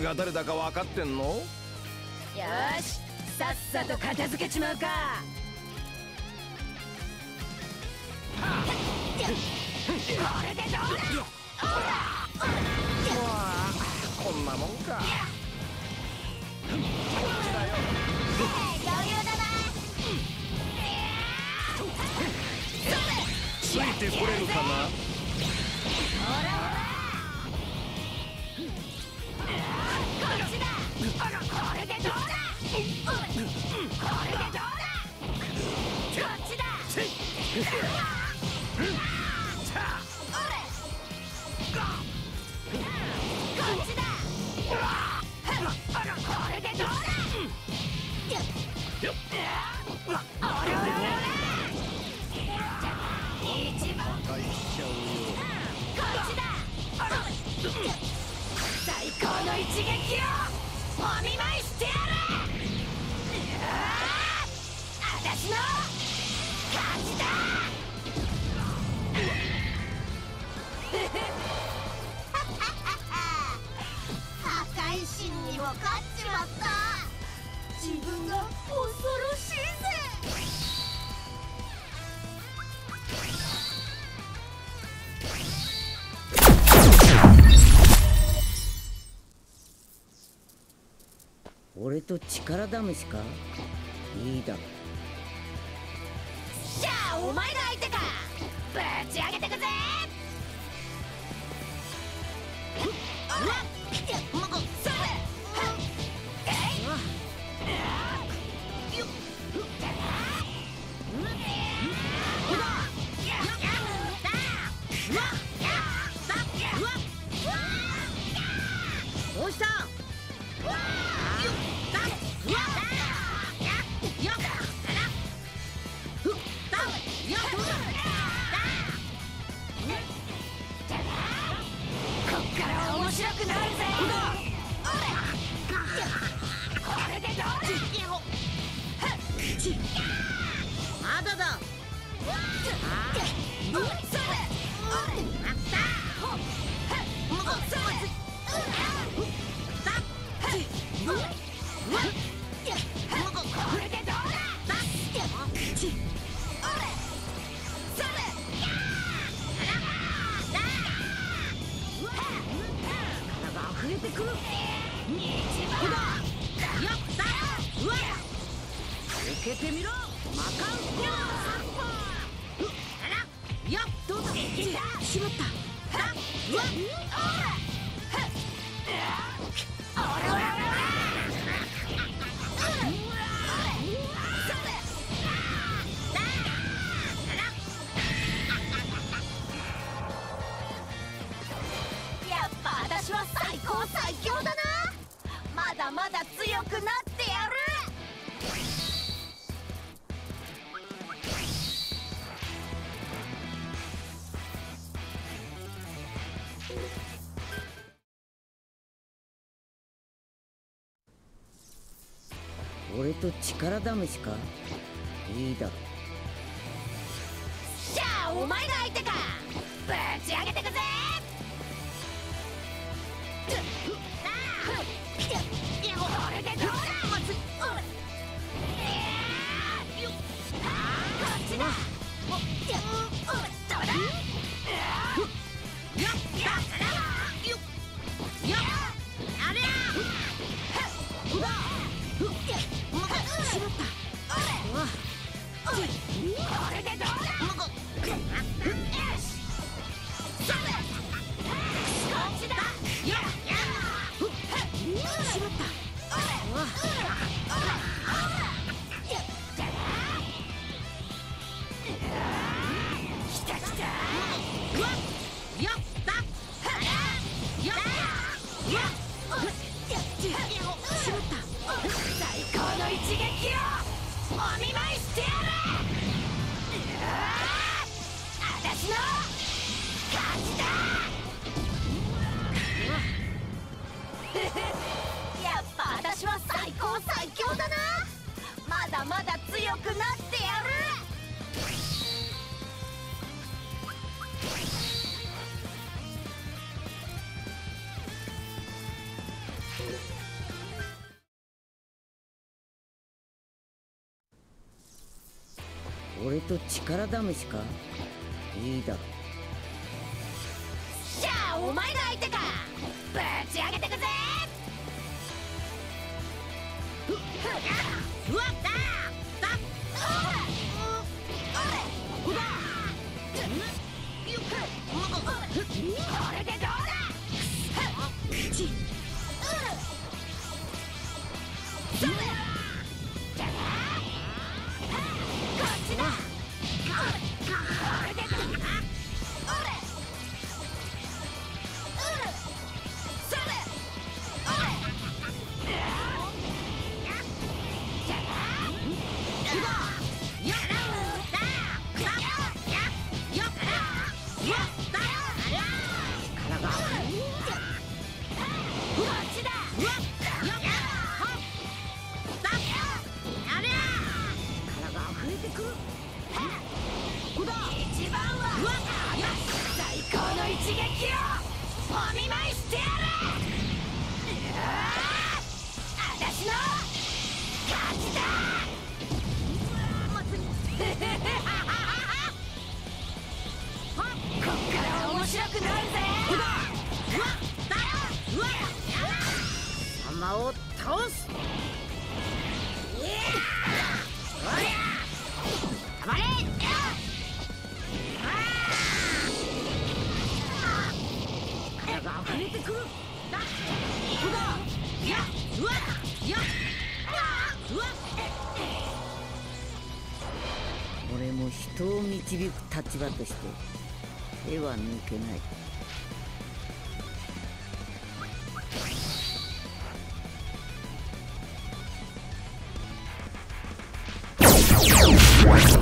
役が誰だか分かってんの？よし、さっさと片付けちまうか。これでどうだ。 こんなもんか。 余裕だな。 ついてこれるかな。 ほらほら、こっちだ。これでどうだ。これでどうだ。こっちだ。こっちだ。これでどうだ。一番返しちゃうよ。 こっちだ。最高の一撃をお見舞いしてやる。私の勝ちだ。破壊神にも勝っちまった。自分が恐ろしいぜ。 俺と力試しか？いいだろ。 じゃあお前が相手か。ぶち上げてくぜ。 どうした？ こっから面白くなるぜ。これでどうだ。 まだだ。 これでどうだ。 溢れてくる。受けてみろ。マカウコ。やっどうだ。しまった。 やっぱ私は最高最強だな。まだまだ強くなってやる。 俺と力試しか？いいだろ。 じゃあお前が相手か。ぶち上げてくぜ。これでどうだ。こっちだ。どうだ。これでどうだ。よし。こっちだ。来た来た。最高の一撃をお見舞いしてやる。私の勝ちだ。やっぱ私は最高最強だな。まだまだ強くなってやる。 俺と力試しか。いいだろ。 じゃあお前が相手か。ぶち上げてくぜ。うわっだこれでどうだ。様を倒す。黙れ。体が溢れてくる。 俺も人を導く立場として手は抜けない。 What?